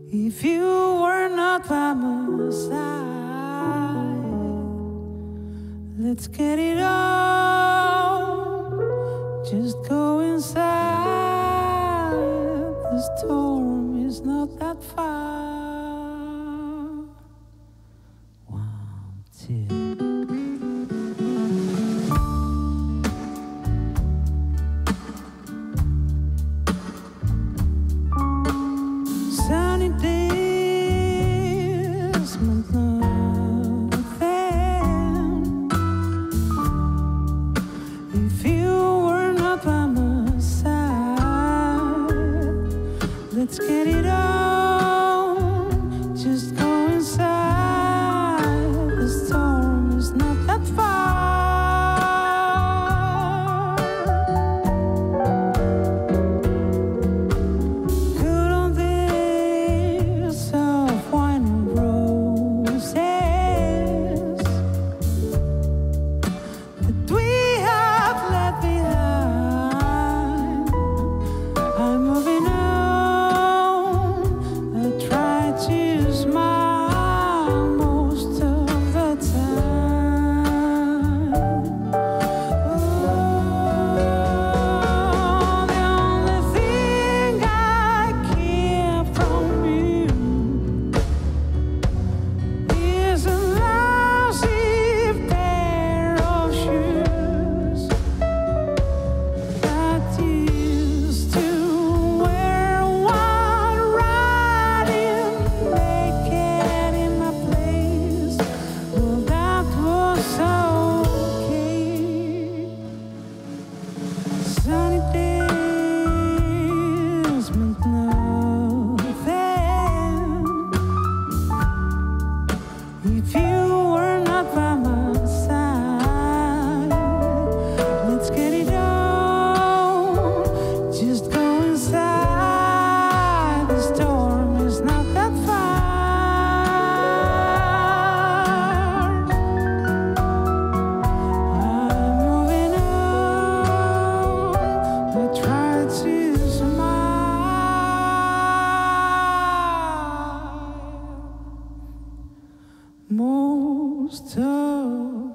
If you were not by my side, let's get it on. Just go inside. The storm is not that far. 1, 2. Sunny days meant nothing if you were not by my side. Let's get it on. Just go inside. The storm is not that far. If you were not by my side, let's get it on. Just go inside. The storm is not that far. I'm moving on. I try to smile most of